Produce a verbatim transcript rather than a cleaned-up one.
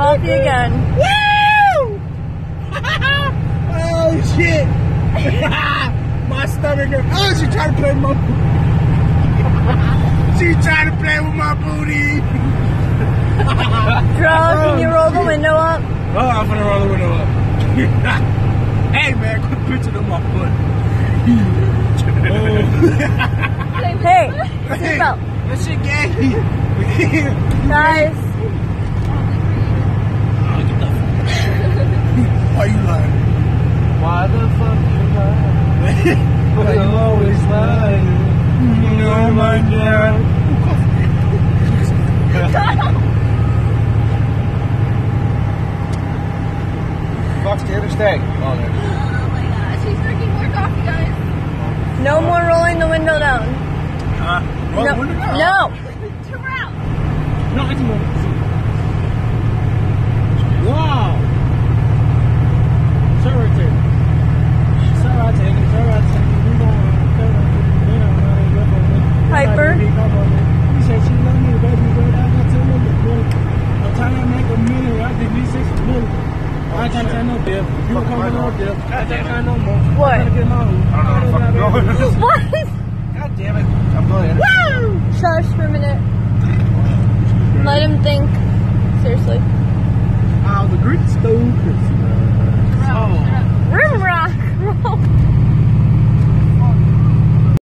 coffee again. Woo! Oh shit! My stomach hurt. Oh, she trying to play with my She trying to play with my booty. Dro, can you roll the window up? Oh, I'm gonna roll the window up. Hey man, quit pitching on my foot. Hey, seatbelt. That shit gay. Guys. Why you lying? Why the fuck you lying? Why you always lying? You know my girl. Fox, the other stag. Oh, there. Oh my gosh, he's drinking more coffee, guys. No more rolling the window down. Uh, roll No. the window down. No. Turn around. No, it's more. Wow. Sorry, take it. Sorry, take it. Sorry, take it. We don't Piper. He said she love me, baby, but I got to know the boy. I'm trying to make a million. I think we six million. I ain't trying to say no dip. You were coming on dip. I ain't trying to say no more. What? I'm trying to get my own. I don't know what the fuck I'm doing. What? God damn it. I'm going. Woo! Shush for a minute. Let him think. Seriously. Oh, the Greek stove. Turn around. Oh. Turn around.